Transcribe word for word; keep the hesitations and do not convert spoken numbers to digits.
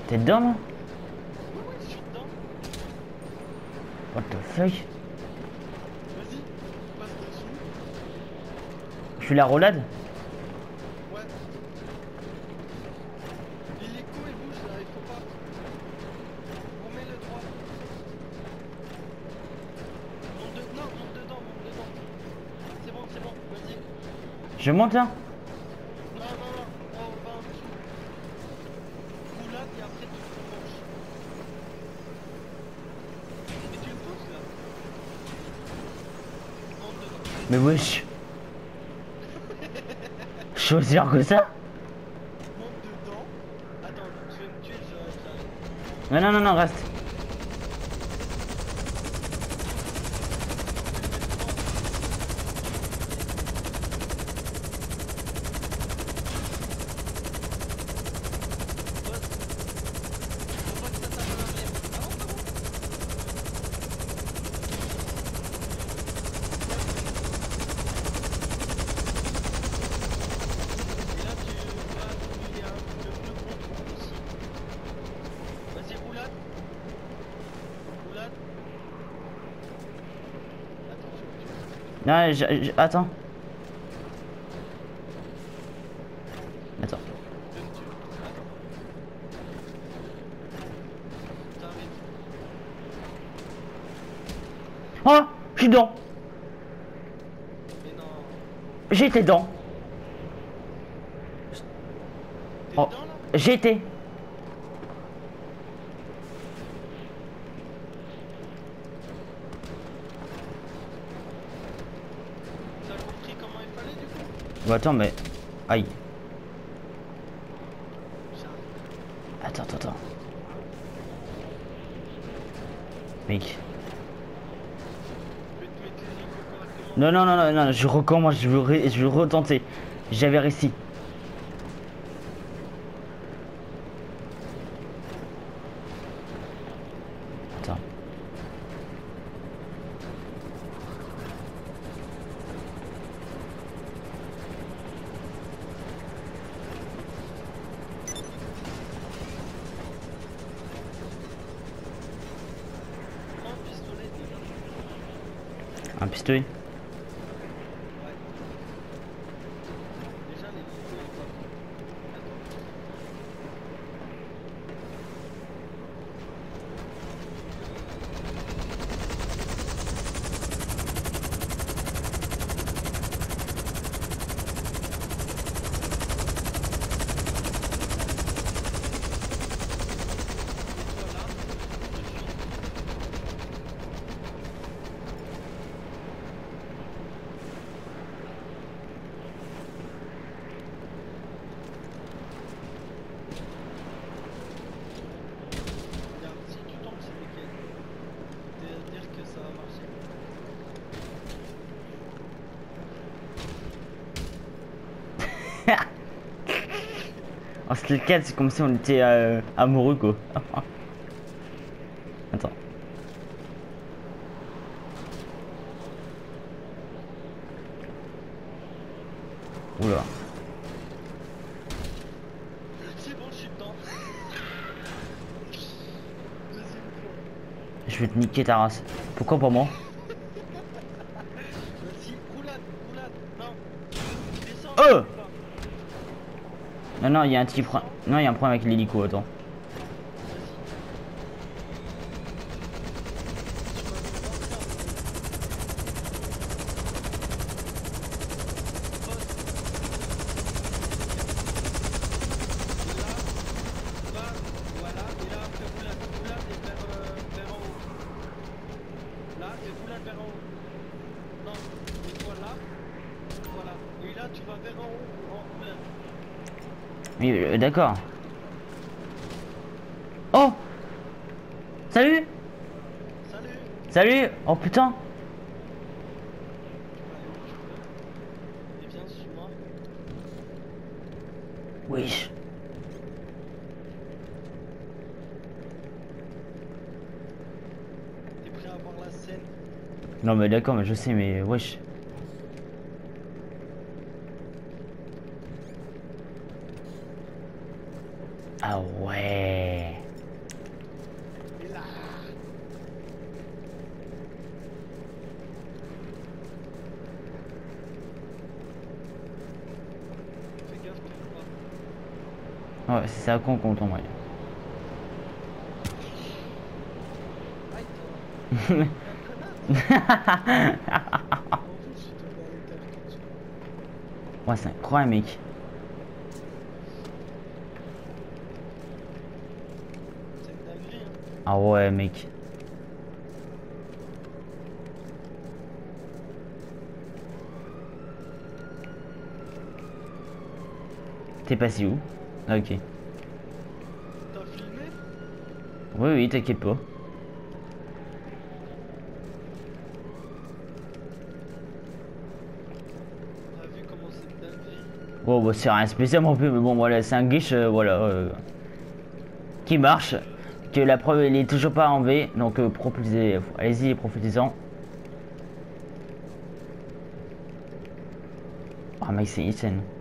T'es dedans là? Ouais, ouais, je suis dedans. What the fuck? Vas-y, passe dessus. Je suis la rolade? Ouais. L'hélico il bouge là, il faut pas. Remets le droit. Monte de... Non, monte dedans, monte dedans. C'est bon, c'est bon, vas-y. Je monte là? Non, non, non, on va en dessous. Roulade et après tu te penches. Et tu le pousses là. Monte dedans. Mais wesh. Je suis aussi lent que ça? Monte dedans. Attends, je vais me tuer, je j'arrive. Non, non, non, non, reste. Non, je, je- attends. Attends. Oh, je suis dedans. Mais non. J'étais dedans. T'es Oh, dedans là? j'étais. T'as compris comment il fallait du coup? Bon, attends, mais. Aïe. J'arrive. Attends, attends, attends. Mec. Je vais te mettre l'hélico correctement. Non, non, non, non, non, je recommence, je veux, ré- je veux retenter. J'avais réussi. Attends. Prends le pistolet déjà. Un pistolet. Ouais. Déjà l'hélico il est pas bon. Mets-toi là, je suis. Regarde, si tu tombes c'est nickel. C'est-à-dire que ça va marcher. En skill quatre, c'est comme si on était euh, amoureux, quoi. Attends. Oula. C'est bon, je suis dedans. Deuxième fois. Je vais te niquer ta race. Pourquoi pas moi? Vas-y, roulade, roulade. Non. Descends. Oh! Pas. Non, non, il y a un petit problème. Non, il y a un problème avec l'hélico, attends. Oui, euh, d'accord. Oh! Salut! Salut. Salut! Oh putain! Et viens, suis-moi. Wesh. T'es prêt à voir la scène? Non mais d'accord, mais je sais, mais wesh. Ah ouais. Ouais, c'est ça qu'on compte en vrai. Aïe, t'es un connard. En plus, je suis tombé à l'étage tout dessus. Ouais, c'est incroyable, mec. C'est une dinguerie, hein. Ah ouais, mec. T'es passé où? Ah, ok. T'as filmé? Oui, oui, t'inquiète pas. On a vu comment c'est une dinguerie. Bon, bah, c'est rien de spécial non plus, mais bon, voilà, c'est un glitch, euh, voilà, euh, qui marche. Que la preuve, il est toujours pas enlevé, donc euh, profitez, allez-y, profitez-en. Ah, mec, c'est insane.